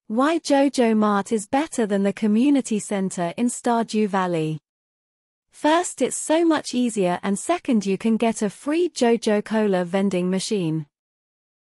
Why Joja Mart is better than the community center in Stardew Valley. First, it's so much easier, and second, you can get a free Joja Cola vending machine.